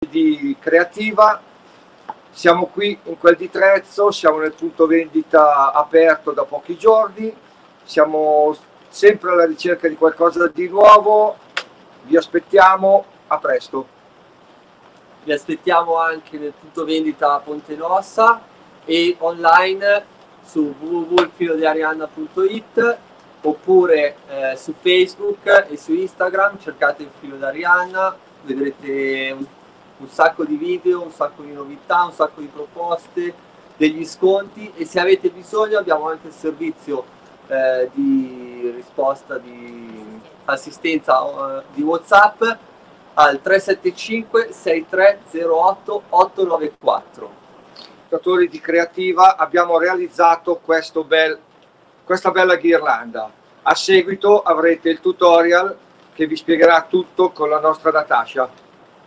di Creativa. Siamo qui in quel di Trezzo, siamo nel punto vendita aperto da pochi giorni, siamo sempre alla ricerca di qualcosa di nuovo, vi aspettiamo, a presto. Vi aspettiamo anche nel punto vendita a Ponte Nossa e online su www.ilfilodiarianna.it oppure su Facebook e su Instagram, cercate il Filo d'Arianna, vedrete un sacco di video, un sacco di novità, un sacco di proposte, degli sconti, e se avete bisogno abbiamo anche il servizio di risposta, di assistenza di WhatsApp al 375 6308 894. Creatori di Creativa, abbiamo realizzato questa bella ghirlanda. A seguito avrete il tutorial che vi spiegherà tutto con la nostra Natasha.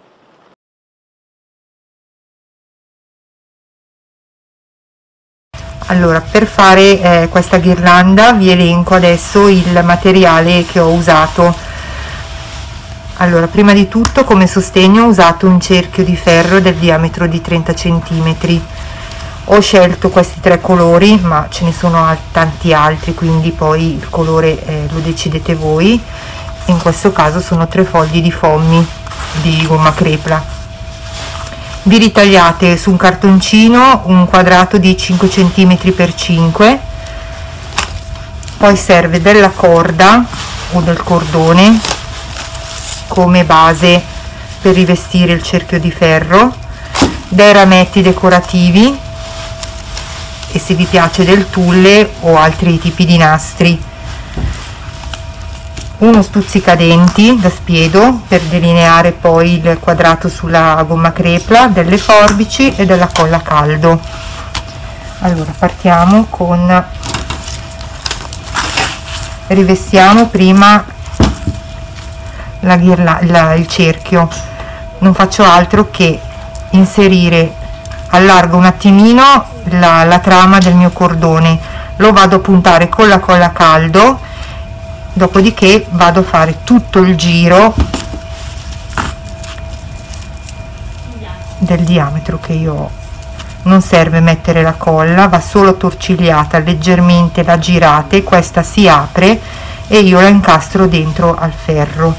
Allora, per fare questa ghirlanda vi elenco adesso il materiale che ho usato. Allora, prima di tutto come sostegno ho usato un cerchio di ferro del diametro di 30 cm. Ho scelto questi tre colori, ma ce ne sono tanti altri, quindi poi il colore lo decidete voi. In questo caso sono 3 fogli di foamy di gomma crepla. Vi ritagliate su un cartoncino un quadrato di 5 cm x 5, poi serve della corda o del cordone come base per rivestire il cerchio di ferro, dei rametti decorativi e, se vi piace, del tulle o altri tipi di nastri, uno stuzzicadenti da spiedo per delineare poi il quadrato sulla gomma crepla, delle forbici e della colla a caldo. Allora, partiamo con rivestiamo prima il cerchio. Non faccio altro che inserire, allargo un attimino la trama del mio cordone, lo vado a puntare con la colla a caldo. Dopodiché vado a fare tutto il giro del diametro che io ho. Non serve mettere la colla, va solo torcigliata, leggermente la girate, questa si apre e io la incastro dentro al ferro.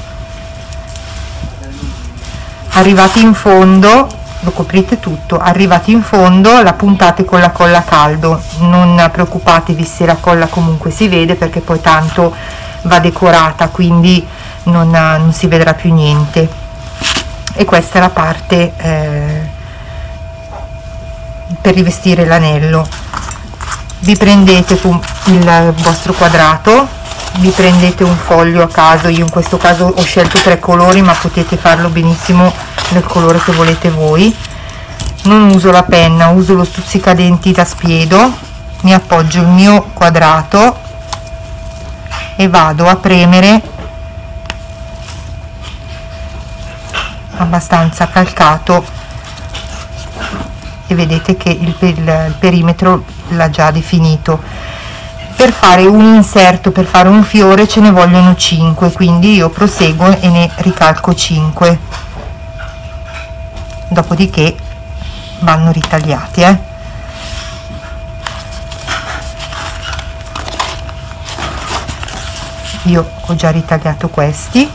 Arrivati in fondo, lo coprite tutto, arrivati in fondo la puntate con la colla a caldo. Non preoccupatevi se la colla comunque si vede, perché poi tanto va decorata, quindi non si vedrà più niente. E questa è la parte per rivestire l'anello. Vi prendete il vostro quadrato, vi prendete un foglio a caso. Io in questo caso ho scelto 3 colori, ma potete farlo benissimo del colore che volete voi. Non uso la penna, uso lo stuzzicadenti da spiedo. Mi appoggio il mio quadrato e vado a premere abbastanza calcato, e vedete che il perimetro l'ha già definito. Per fare un inserto, per fare un fiore, ce ne vogliono 5, quindi io proseguo e ne ricalco 5, dopodiché vanno ritagliati. Io ho già ritagliato questi,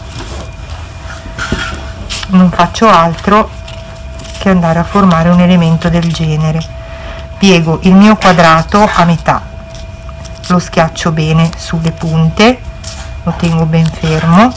non faccio altro che andare a formare un elemento del genere. Piego il mio quadrato a metà, lo schiaccio bene sulle punte, lo tengo ben fermo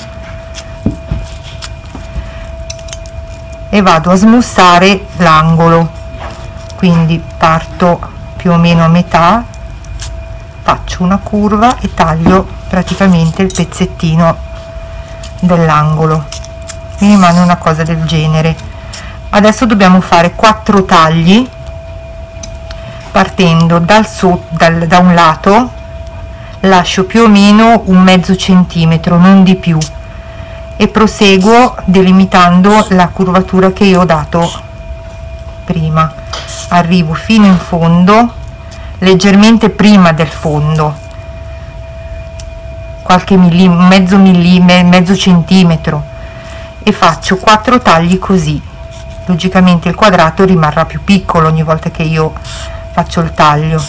e vado a smussare l'angolo. Quindi parto più o meno a metà, faccio una curva e taglio praticamente il pezzettino dell'angolo. Mi rimane una cosa del genere. Adesso dobbiamo fare 4 tagli partendo da un lato. Lascio più o meno un mezzo centimetro, non di più, e proseguo delimitando la curvatura che io ho dato prima. Arrivo fino in fondo, leggermente prima del fondo, qualche mezzo centimetro, e faccio 4 tagli così. logicamente il quadrato rimarrà più piccolo ogni volta che io faccio il taglio.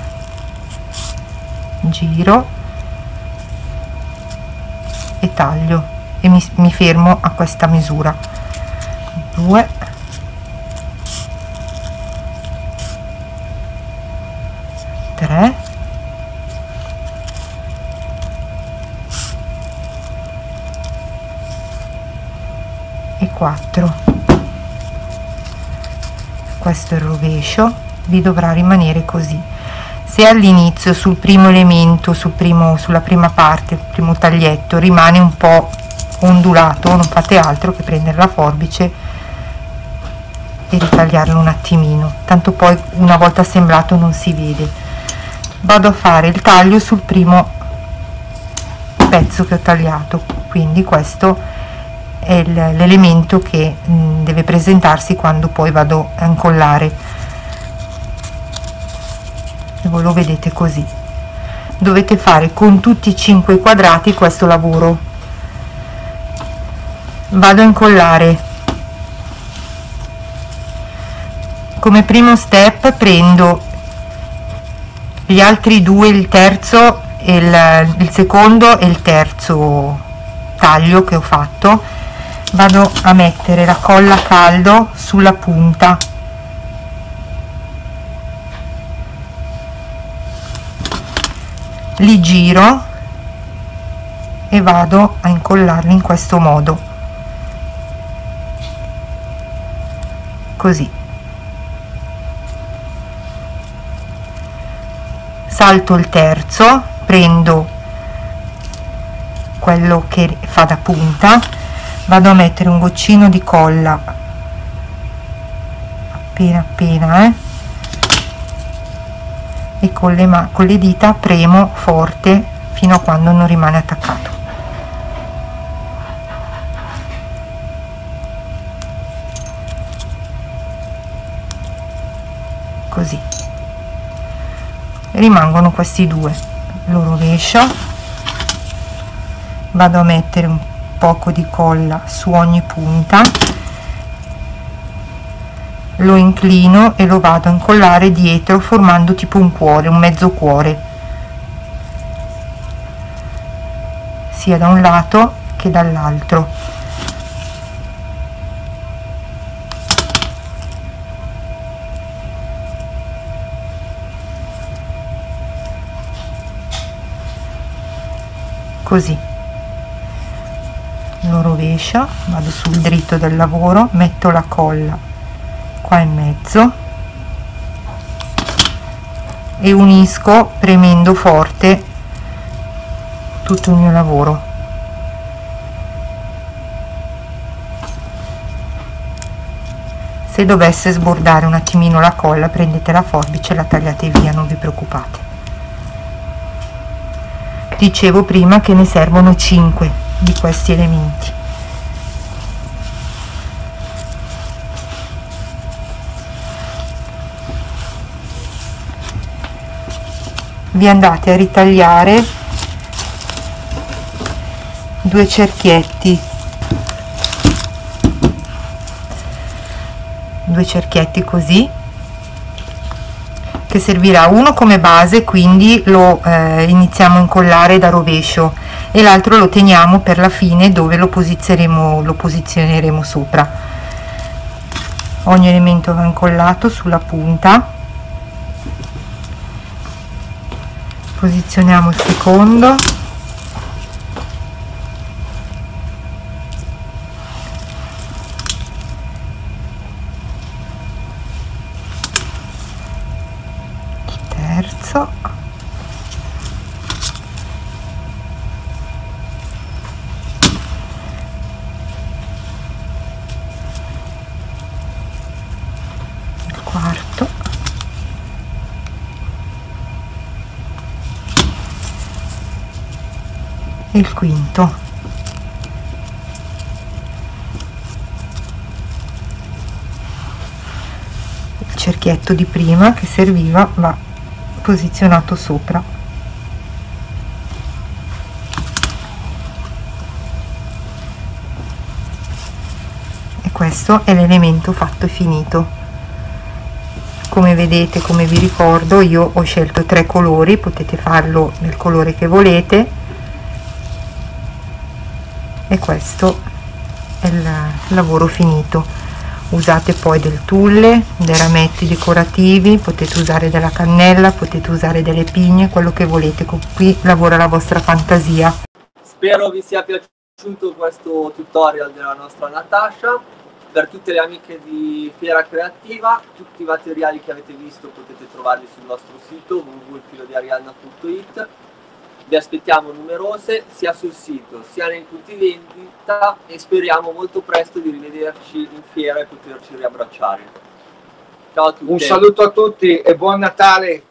Giro e taglio e mi fermo a questa misura. 2, 3, e 4. Questo è il rovescio, vi dovrà rimanere così. Se all'inizio sul primo elemento, sulla prima parte, il primo taglietto rimane un po' ondulato, non fate altro che prendere la forbice e ritagliarlo un attimino, tanto poi una volta assemblato non si vede. Vado a fare il taglio sul primo pezzo che ho tagliato, quindi questo è l'elemento che deve presentarsi quando poi vado a incollare, e voi lo vedete così. Dovete fare con tutti i 5 quadrati questo lavoro. Vado a incollare. Come primo step prendo gli altri due, il terzo e il secondo e il terzo taglio che ho fatto, vado a mettere la colla a caldo sulla punta, li giro e vado a incollarli in questo modo, così. Salto il terzo, prendo quello che fa da punta, vado a mettere un goccino di colla appena e con le dita premo forte fino a quando non rimane attaccato. Così. Rimangono questi due. Lo rovescio, vado a mettere un poco di colla su ogni punta, lo inclino e lo vado a incollare dietro formando tipo un cuore, un mezzo cuore, sia da un lato che dall'altro. Così. Lo rovescio, vado sul dritto del lavoro, metto la colla qua in mezzo e unisco premendo forte tutto il mio lavoro. Se dovesse sbordare un attimino la colla, prendete la forbice e la tagliate via, non vi preoccupate. Dicevo prima che ne servono 5 di questi elementi. Vi andate a ritagliare 2 cerchietti, 2 cerchietti così, che servirà uno come base, quindi lo iniziamo a incollare da rovescio, e l'altro lo teniamo per la fine dove lo posizioneremo sopra. Ogni elemento va incollato sulla punta, posizioniamo il secondo, il terzo, il quarto, e il quinto. Il cerchietto di prima che serviva va posizionato sopra. E questo è l'elemento fatto e finito. Come vedete, come vi ricordo, io ho scelto 3 colori, potete farlo nel colore che volete, e questo è il lavoro finito. Usate poi del tulle, dei rametti decorativi, potete usare della cannella, potete usare delle pigne, quello che volete. Qui lavora la vostra fantasia. Spero vi sia piaciuto questo tutorial della nostra Natasha. Per tutte le amiche di Fiera Creativa, tutti i materiali che avete visto potete trovarli sul nostro sito www.ilfilodiarianna.it. Vi aspettiamo numerose sia sul sito sia nei punti vendita e speriamo molto presto di rivederci in fiera e poterci riabbracciare. Ciao a tutti. Un saluto a tutti e buon Natale!